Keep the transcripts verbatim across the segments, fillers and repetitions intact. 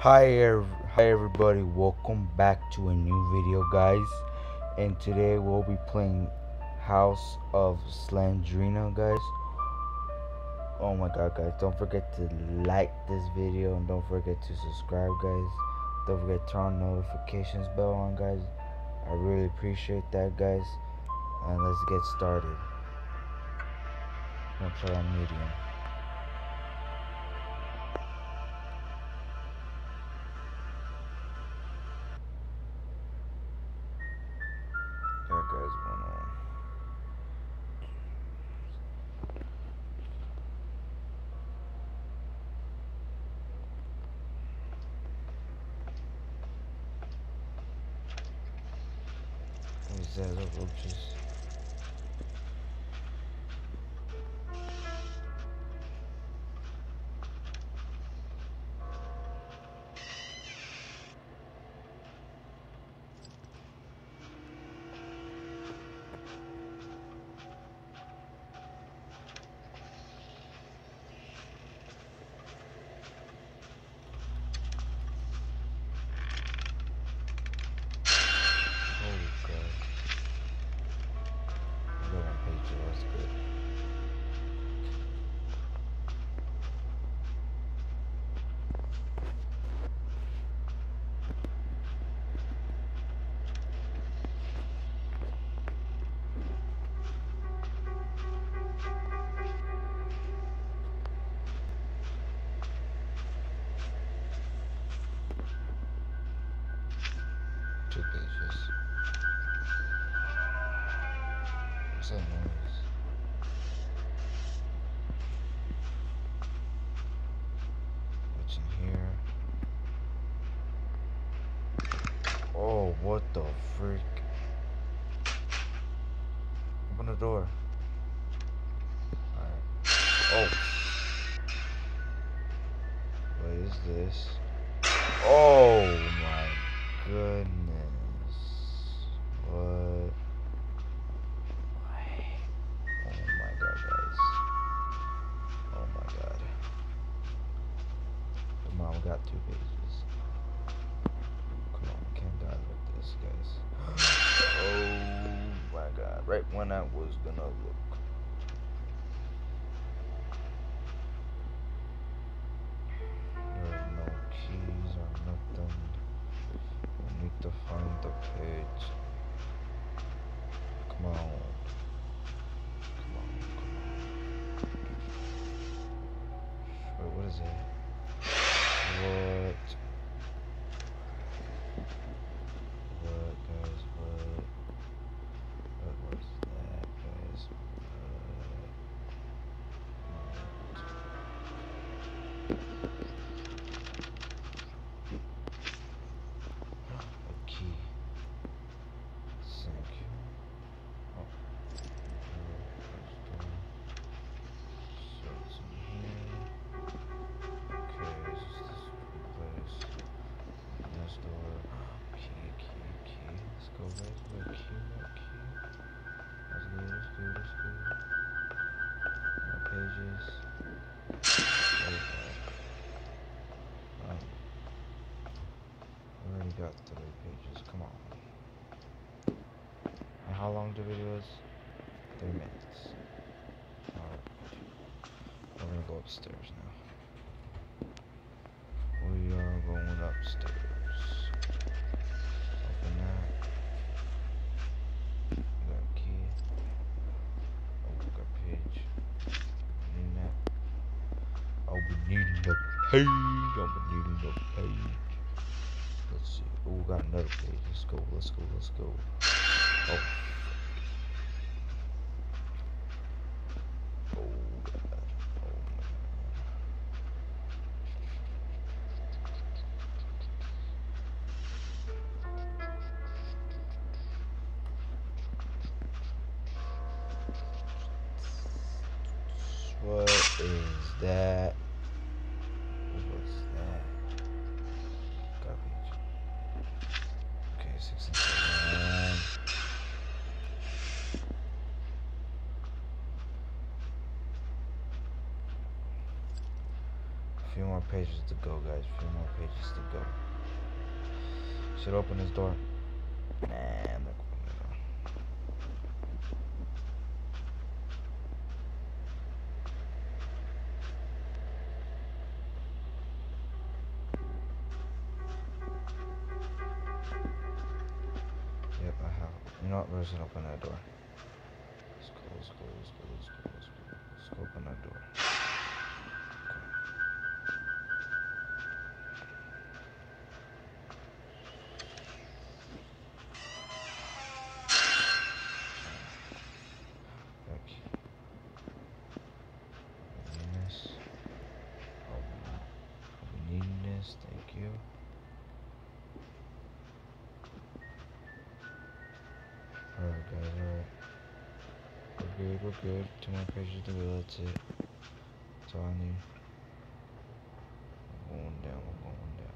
Hi, ev- hi everybody, welcome back to a new video, guys. And today we'll be playing House of Slendrina, guys. Oh my god, guys, don't forget to like this video and don't forget to subscribe, guys. Don't forget to turn notifications bell on, guys. I really appreciate that, guys. And let's get started. I'm gonna play on medium. Yeah, guys, wanna Is that the roaches? Oh god. I got one page, so that's good. Two pages. What's that noise? What's in here? Oh, what the freak? Open the door. Alright. Oh. What is this? Oh my goodness. What? Oh my god, guys. Oh my god. Come on, we got two pages. Come on, we can't die like this, guys. Oh my god. Right when I was gonna look. There's no keys or nothing. We need to find the page. Come on. Come on, come on. Wait, what is it? What? What, guys? What? What was that, guys? What? A key. Thank you. Oh. So it's in here. Okay, is this this place? This door. Key, key, key. Let's go, guys. What key? What key? Let's go, let's go, let's go. More pages. There we go. Um, we already got three pages. Come on. And how long the video is? Three minutes. Alright. We're gonna go upstairs now. We are going upstairs. Open that. We got a key. Oh, we got a page. Need that. I'll be needing the page. I'll be needing the page. Let's see. Oh, we got another page. Let's go. Let's go. Let's go. Oh. Oh, God. Oh, man. What is that? What's that? Garbage. Okay, six and seven. A few more pages to go, guys. A few more pages to go. Should open this door. Nah, I'm not opening the door. Yep, I have. You know what? We're just gonna open that door. Let's go, let's go, let's go, let's go, let's go. Let's go open that door. Okay. Need this. I'll be, I'll be needing this. Thank you. Alright, guys. Alright. We're good. We're good. Two more pages to go. That's it. That's all I need. I'm going down. I'm going down.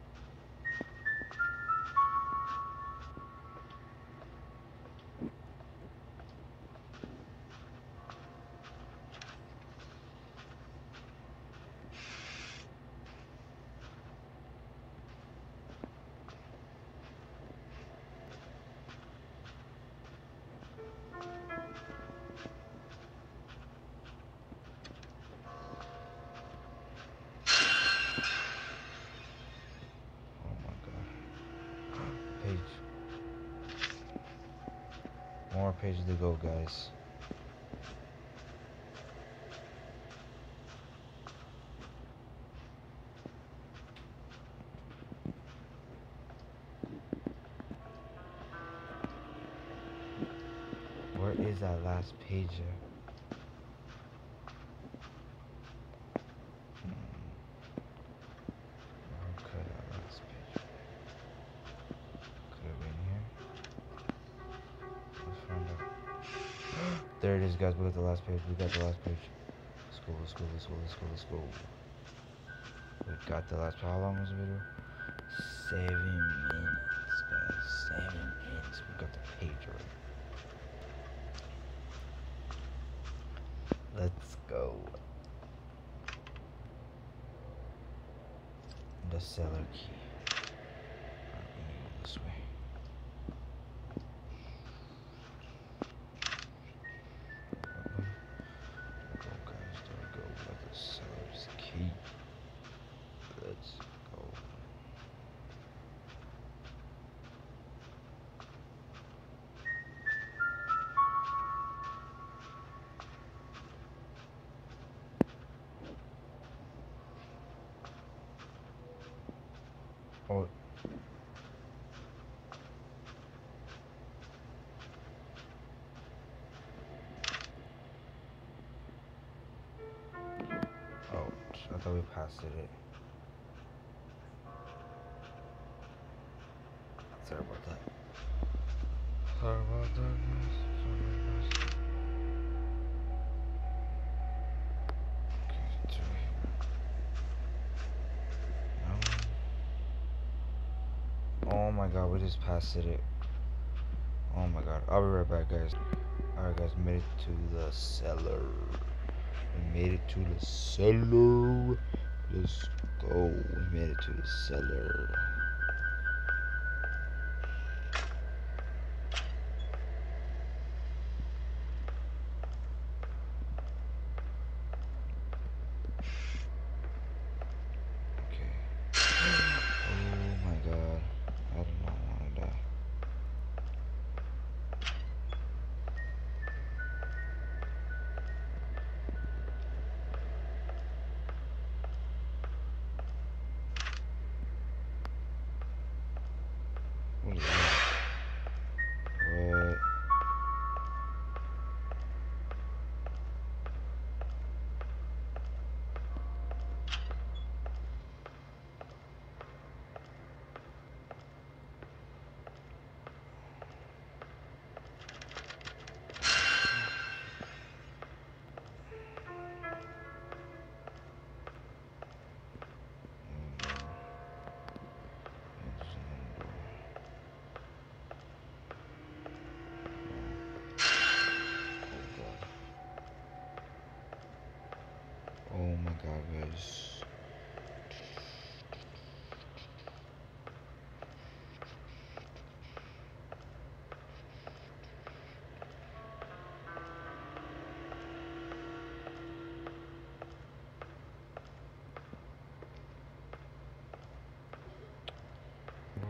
More pages to go, guys. Where is that last page at? Hmm. Where could that last page? Could have been here. Let's find out. There it is, guys. We got the last page. We got the last page. Let's go, let's go, let's go, let's go, let's go. We got the last page. How long was the video? Seven minutes, guys. Seven minutes. We got the page already. Let's go. The cellar key. Alright, we need to go this way. There we go, guys. There we go. We got the cellar's key. Let's go. Oh. Oh, I thought we passed it. Sorry about that. Sorry about that, guys. Sorry about that. Okay, it's right here. No. Oh my god, we just passed it. Oh my god. I'll be right back, guys. Alright, guys, made it to the cellar. We made it to the cellar. Let's go. We made it to the cellar. What is that? What?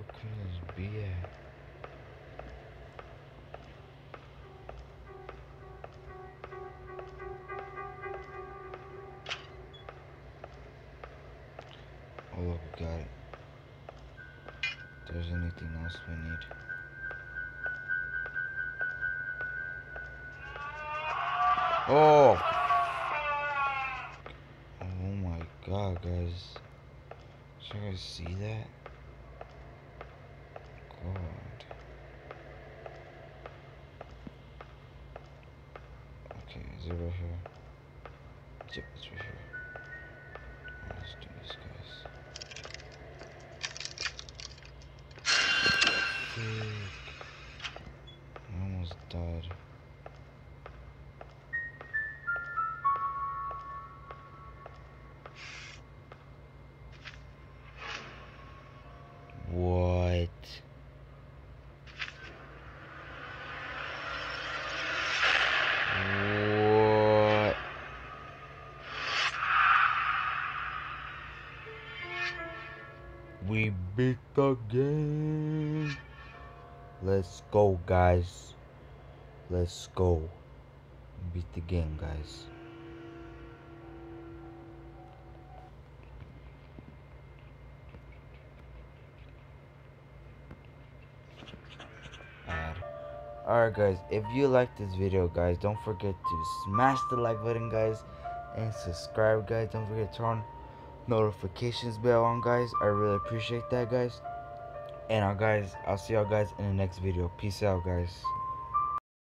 could this be at? Oh look, we got it. If there's anything else we need. Oh! Oh my god, guys. Did you guys see that? God. Okay, is it right here? Yep, it's right here. Alright, let's do this, guys. Frick. I almost died. What? What? We beat the game. Let's go, guys. Let's go. Beat the game, guys. Alright guys, if you like this video guys, don't forget to smash the like button guys, and subscribe guys. Don't forget to turn on notifications bell on guys. I really appreciate that guys. And uh, guys, I'll see y'all guys in the next video. Peace out guys.